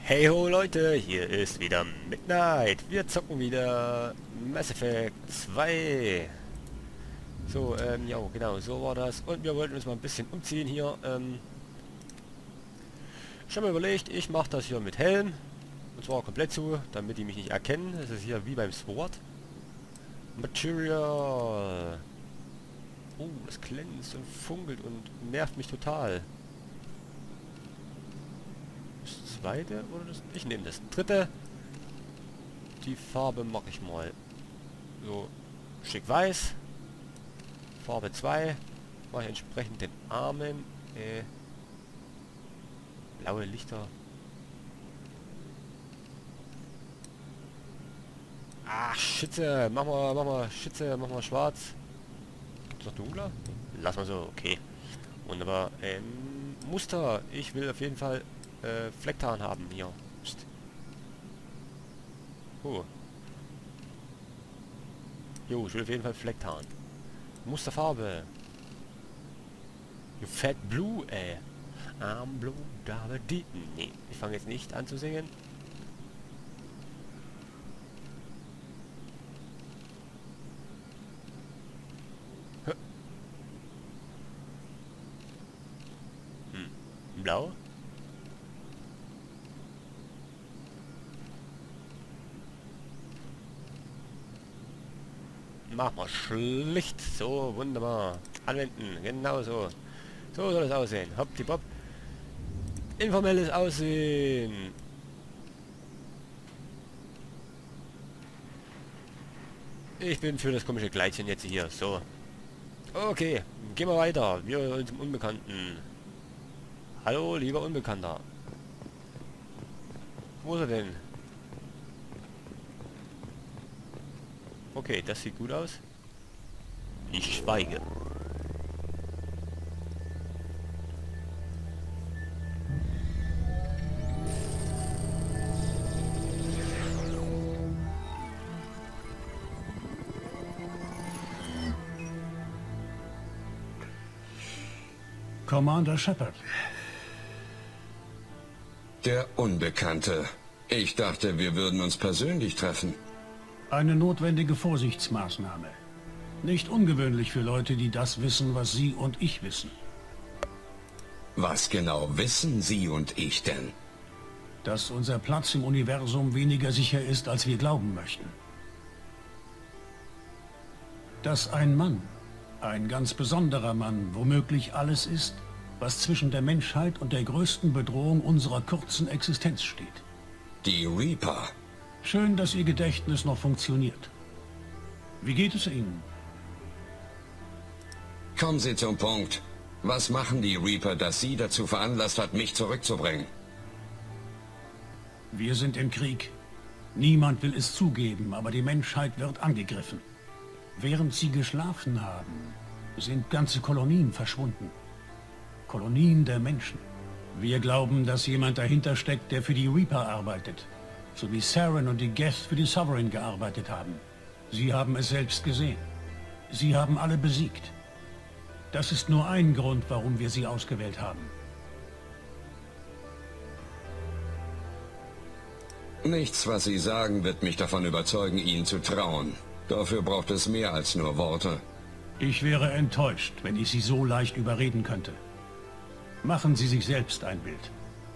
Hey ho Leute, hier ist wieder Midnight. Wir zocken wieder Mass Effect 2. So, ja genau, so war das. Und wir wollten uns mal ein bisschen umziehen hier. Ich habe mir überlegt, ich mache das hier mit Helm. Und zwar komplett zu, damit die mich nicht erkennen. Das ist hier wie beim SWAT. Material. Oh, das glänzt und funkelt und nervt mich total. Das zweite oder das? Ich nehme das dritte. Die Farbe mache ich mal so schick weiß. Farbe 2. Mache ich entsprechend den Armen. Blaue Lichter. Ach, Schütze. Mach mal Schütze, mach mal schwarz. Gibt's noch dunkler? Lass mal so, okay. Wunderbar. Muster. Ich will auf jeden Fall Flecktarn haben hier. Psst. Oh. Jo, ich will auf jeden Fall Flecktarn. Musterfarbe. You fat blue, ey. I'm blue, double D. Nee, ich fange jetzt nicht an zu singen. Blau. Mach mal schlicht. So, wunderbar. Anwenden. Genau so. So soll es aussehen. Hoppdibopp. Informelles Aussehen. Ich bin für das komische Kleidchen jetzt hier. So. Okay. Gehen wir weiter. Wir zum Unbekannten. Hallo, lieber Unbekannter. Wo ist er denn? Okay, das sieht gut aus. Ich schweige. Commander Shepard. Der Unbekannte. Ich dachte, wir würden uns persönlich treffen. Eine notwendige Vorsichtsmaßnahme. Nicht ungewöhnlich für Leute, die das wissen, was Sie und ich wissen. Was genau wissen Sie und ich denn? Dass unser Platz im Universum weniger sicher ist, als wir glauben möchten. Dass ein Mann, ein ganz besonderer Mann, womöglich alles ist, was zwischen der Menschheit und der größten Bedrohung unserer kurzen Existenz steht. Die Reaper. Schön, dass Ihr Gedächtnis noch funktioniert. Wie geht es Ihnen? Kommen Sie zum Punkt. Was machen die Reaper, das Sie dazu veranlasst hat, mich zurückzubringen? Wir sind im Krieg. Niemand will es zugeben, aber die Menschheit wird angegriffen. Während Sie geschlafen haben, sind ganze Kolonien verschwunden. Kolonien der Menschen. Wir glauben, dass jemand dahinter steckt, der für die Reaper arbeitet. So wie Saren und die Geth für die Sovereign gearbeitet haben. Sie haben es selbst gesehen. Sie haben alle besiegt. Das ist nur ein Grund, warum wir sie ausgewählt haben. Nichts, was Sie sagen, wird mich davon überzeugen, Ihnen zu trauen. Dafür braucht es mehr als nur Worte. Ich wäre enttäuscht, wenn ich Sie so leicht überreden könnte. Machen Sie sich selbst ein Bild.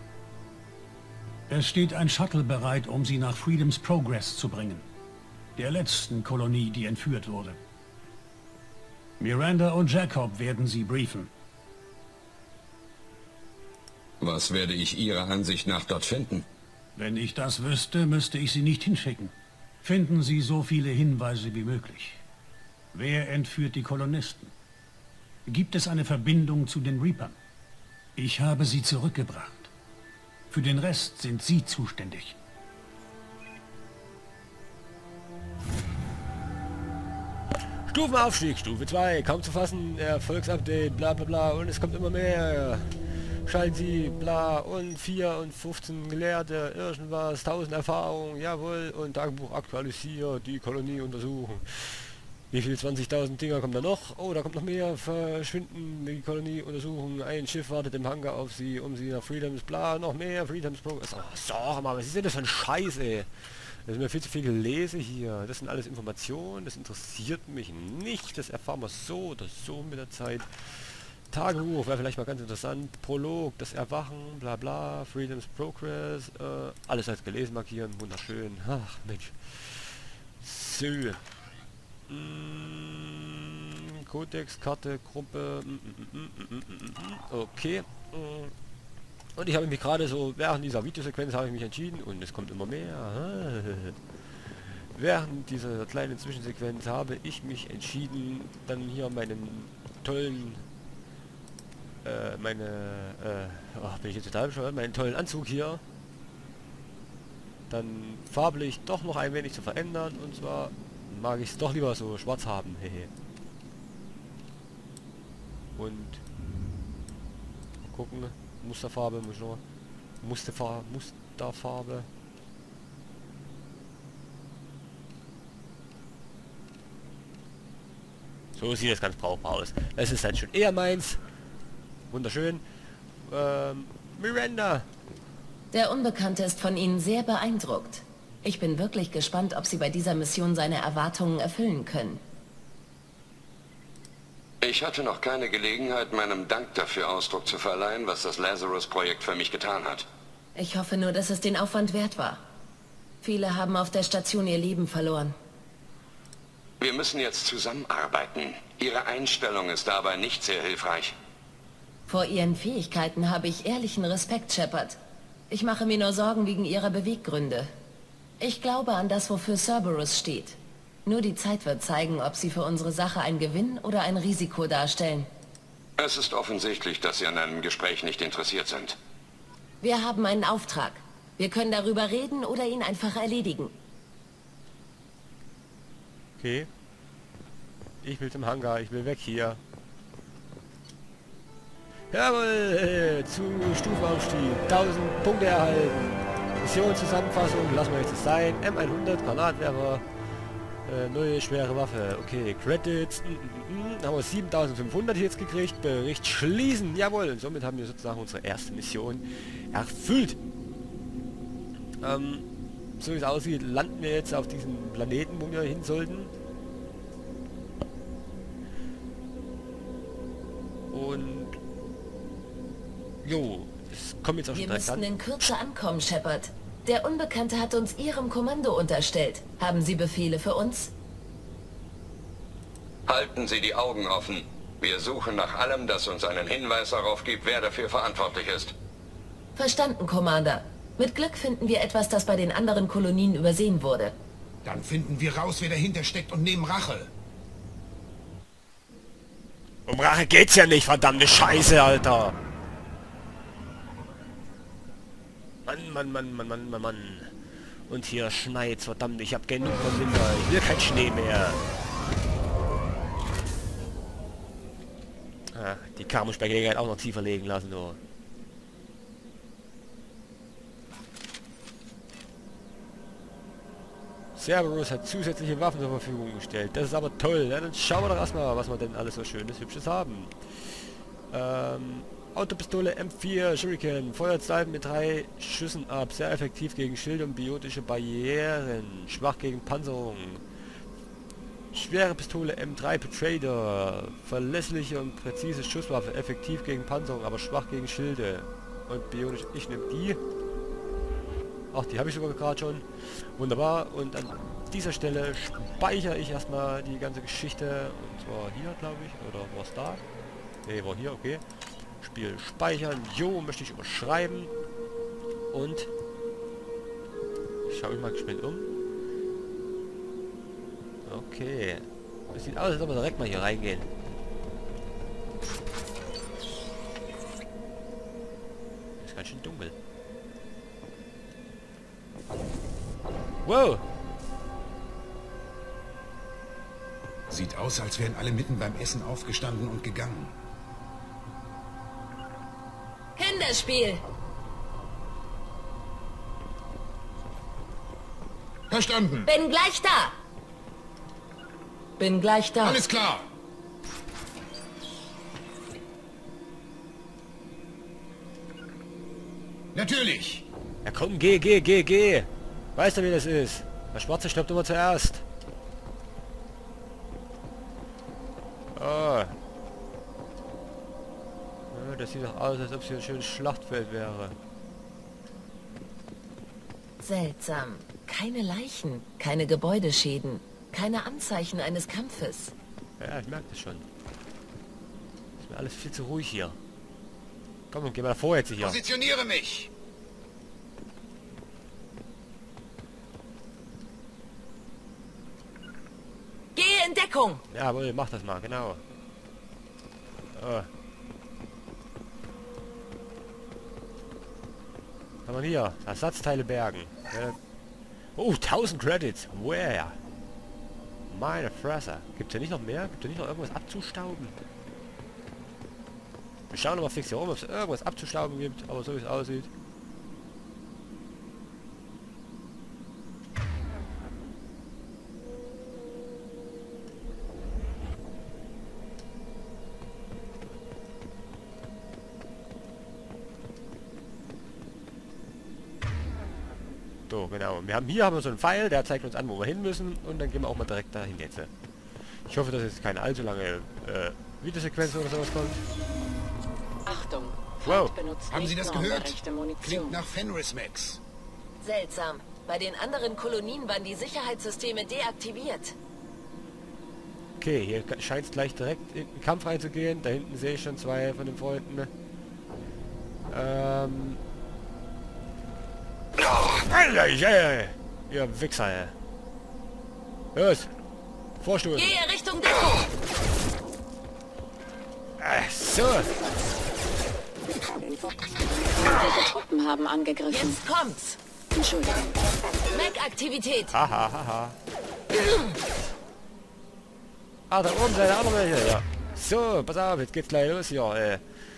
Es steht ein Shuttle bereit, um Sie nach Freedom's Progress zu bringen. Der letzten Kolonie, die entführt wurde. Miranda und Jacob werden Sie briefen. Was werde ich Ihrer Ansicht nach dort finden? Wenn ich das wüsste, müsste ich Sie nicht hinschicken. Finden Sie so viele Hinweise wie möglich. Wer entführt die Kolonisten? Gibt es eine Verbindung zu den Reapern? Ich habe sie zurückgebracht. Für den Rest sind Sie zuständig. Stufenaufstieg, Stufe 2, kaum zu fassen, Erfolgsupdate, bla bla bla, und es kommt immer mehr. Schalten Sie, bla, und 4 und 15 Gelehrte, irgendwas, 1000 Erfahrungen, jawohl, und Tagebuch aktualisiert, die Kolonie untersuchen. Wie viel 20.000 Dinger kommen da noch? Oh, da kommt noch mehr. Verschwinden, die Kolonie untersuchen. Ein Schiff wartet im Hangar auf sie, um sie nach Freedoms, bla, noch mehr Freedoms Progress. Oh, sag mal, was ist denn das für ein Scheiß, ey? Das ist mir viel zu viel gelesen hier. Das sind alles Informationen, das interessiert mich nicht. Das erfahren wir so oder so mit der Zeit. Tagebuch wäre vielleicht mal ganz interessant. Prolog, das Erwachen, bla bla, Freedoms Progress, alles als gelesen markieren, wunderschön. Ach, Mensch. So. Codex, Karte, Gruppe. Okay. Und ich habe mich gerade so, während dieser Videosequenz habe ich mich entschieden, und es kommt immer mehr. Während dieser kleinen Zwischensequenz habe ich mich entschieden, dann hier meinen tollen, bin ich jetzt total bescheuert, meinen tollen Anzug hier dann farblich doch noch ein wenig zu verändern, und zwar mag ich es doch lieber so schwarz haben. Hehe. Und gucken, Musterfarbe muss ich noch. Musterfarbe. So sieht das ganz brauchbar aus. Das ist halt schon eher meins. Wunderschön. Miranda. Der Unbekannte ist von Ihnen sehr beeindruckt. Ich bin wirklich gespannt, ob Sie bei dieser Mission seine Erwartungen erfüllen können. Ich hatte noch keine Gelegenheit, meinem Dank dafür Ausdruck zu verleihen, was das Lazarus-Projekt für mich getan hat. Ich hoffe nur, dass es den Aufwand wert war. Viele haben auf der Station ihr Leben verloren. Wir müssen jetzt zusammenarbeiten. Ihre Einstellung ist dabei nicht sehr hilfreich. Vor Ihren Fähigkeiten habe ich ehrlichen Respekt, Shepard. Ich mache mir nur Sorgen wegen Ihrer Beweggründe. Ich glaube an das, wofür Cerberus steht. Nur die Zeit wird zeigen, ob Sie für unsere Sache einen Gewinn oder ein Risiko darstellen. Es ist offensichtlich, dass Sie an einem Gespräch nicht interessiert sind. Wir haben einen Auftrag. Wir können darüber reden oder ihn einfach erledigen. Okay. Ich will zum Hangar, ich will weg hier. Jawohl, zu Stufenaufstieg, 1000 Punkte erhalten. Missionszusammenfassung, lassen wir jetzt das sein. M100, Granatwerfer, neue schwere Waffe. Okay, Credits, haben wir 7500 jetzt gekriegt. Bericht schließen, jawohl. Und somit haben wir sozusagen unsere erste Mission erfüllt. So wie es aussieht, landen wir jetzt auf diesem Planeten, wo wir hin sollten. Und jo, es kommt jetzt auch schon direkt an. Wir müssten in Kürze ankommen, Shepard. Der Unbekannte hat uns Ihrem Kommando unterstellt. Haben Sie Befehle für uns? Halten Sie die Augen offen. Wir suchen nach allem, das uns einen Hinweis darauf gibt, wer dafür verantwortlich ist. Verstanden, Commander. Mit Glück finden wir etwas, das bei den anderen Kolonien übersehen wurde. Dann finden wir raus, wer dahinter steckt, und nehmen Rache. Um Rache geht's ja nicht, verdammte Scheiße, Alter. Mann. Und hier schneit's, verdammt, ich hab genug von Winter. Ich will keinen Schnee mehr. Ach, die Kamusch-Gelegenheit auch noch tiefer legen lassen, nur. Cerberus hat zusätzliche Waffen zur Verfügung gestellt. Das ist aber toll. Ne? Dann schauen wir doch erstmal, was wir denn alles so Schönes, Hübsches haben. Autopistole M4 Shuriken. Feuert Salven mit 3 Schüssen ab. Sehr effektiv gegen Schilde und biotische Barrieren. Schwach gegen Panzerung. Schwere Pistole M3 Petrader. Verlässliche und präzise Schusswaffe. Effektiv gegen Panzerung, aber schwach gegen Schilde. Und biotisch. Ich nehme die. Ach, die habe ich sogar gerade schon. Wunderbar. Und an dieser Stelle speichere ich erstmal die ganze Geschichte. Und zwar hier, glaube ich. Oder war es da? Ne, war hier, okay. Spiel speichern. Jo, möchte ich überschreiben. Und ich schaue mich mal geschwind um. Okay. Das sieht aus, als ob wir direkt mal hier reingehen. Ist ganz schön dunkel. Wow! Sieht aus, als wären alle mitten beim Essen aufgestanden und gegangen. Kinderspiel! Verstanden. Bin gleich da! Bin gleich da. Alles klar. Natürlich. Ja komm, geh. Weißt du, wie das ist? Der Schwarze stirbt immer zuerst. Oh. Ja, das sieht doch aus, als ob es hier ein schönes Schlachtfeld wäre. Seltsam. Keine Leichen, keine Gebäudeschäden, keine Anzeichen eines Kampfes. Ja, ich merke das schon. Ist mir alles viel zu ruhig hier. Komm, geh mal vor jetzt hier. Positioniere mich. Gehe in Deckung! Jawohl, mach das mal, genau. Oh. Was haben wir hier? Ersatzteile bergen. Ja. Oh, 1000 Credits. Where? Meine Fresse. Gibt es hier nicht noch mehr? Gibt es hier nicht noch irgendwas abzustauben? Wir schauen nochmal fix hier rum, ob es irgendwas abzustauben gibt. Aber so wie es aussieht. So, genau. Hier haben wir so einen Pfeil, der zeigt uns an, wo wir hin müssen. Und dann gehen wir auch mal direkt dahin jetzt. Ich hoffe, dass jetzt keine allzu lange Videosequenz oder sowas kommt. Achtung. Wow. Haben Sie das gehört? Klingt nach Fenris Max. Seltsam. Bei den anderen Kolonien waren die Sicherheitssysteme deaktiviert. Okay, hier scheint es gleich direkt in den Kampf reinzugehen. Da hinten sehe ich schon zwei von den Freunden. Ihr Wichser, ey. Los! Vorstoßen! Gehe Richtung Deckung! So! Feindliche Truppen haben angegriffen. Jetzt kommt's! Entschuldigung. Mac-Aktivität! Haha. Ah, da oben sind auch noch welche, ja. So, pass auf, jetzt geht's gleich los hier,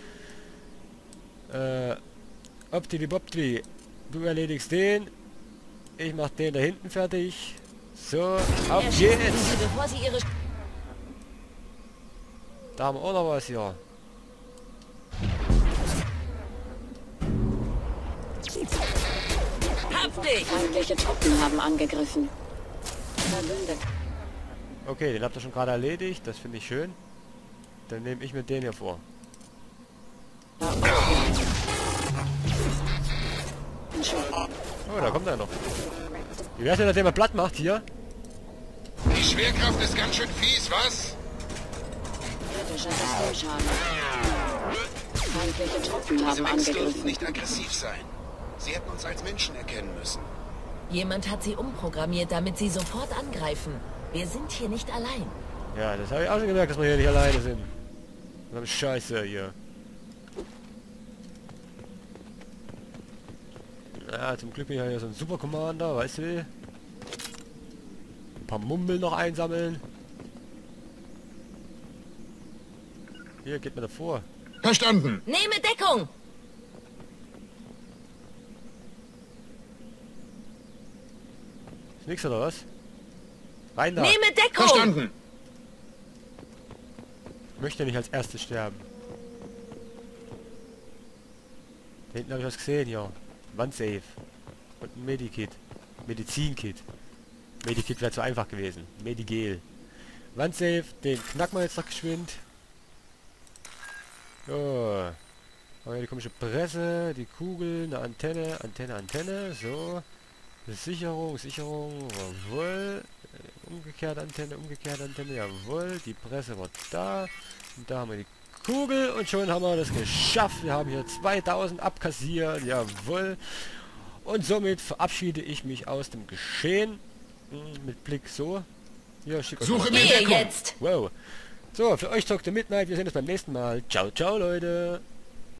Optili-Boptili. Du erledigst den. Ich mach den da hinten fertig. So, auf Erschießen geht's! Sie, bevor Sie Ihre... Da haben wir auch noch was hier. Hab dich! Feindliche Truppen haben angegriffen. Verbündet. Okay, den habt ihr schon gerade erledigt. Das finde ich schön. Dann nehme ich mir den hier vor. Entschuldigung. Oh, da kommt er noch. Wie wär's denn, dass der mal platt macht hier? Die Schwerkraft ist ganz schön fies, was? Kritischer Systemschaden. Feindliche Truppen Diese haben Max dürfen angegriffen. nicht aggressiv sein. Sie hätten uns als Menschen erkennen müssen. Jemand hat sie umprogrammiert, damit sie sofort angreifen. Wir sind hier nicht allein. Ja, das habe ich auch schon gemerkt, dass wir hier nicht alleine sind. So eine Scheiße hier. Ja, zum Glück bin ich ja hier so ein Super Commander, weißt du? Ein paar Mummel noch einsammeln. Hier, geht mir davor. Verstanden. Nehme Deckung! Ist nix oder was? Rein da! Nehme Deckung! Verstanden. Ich möchte nicht als erstes sterben. Da hinten habe ich was gesehen, ja. Wandsafe. Und ein Medikit. Medizinkit. Medikit wäre zu einfach gewesen. Medigel. Wandsafe, den knacken wir jetzt noch geschwind. So. Aber die komische Presse, die Kugel, eine Antenne, Antenne. So. Eine Sicherung, jawohl. Umgekehrte Antenne, jawohl. Die Presse war da. Und da haben wir die Kugel und schon haben wir das geschafft. Wir haben hier 2000 abkassiert, jawohl. Und somit verabschiede ich mich aus dem Geschehen. Mit Blick so. Ja, schick euch Suche mal. mir Gehe Deckung. jetzt! Wow. So, für euch zockt Midnight. Wir sehen uns beim nächsten Mal. Ciao, ciao, Leute.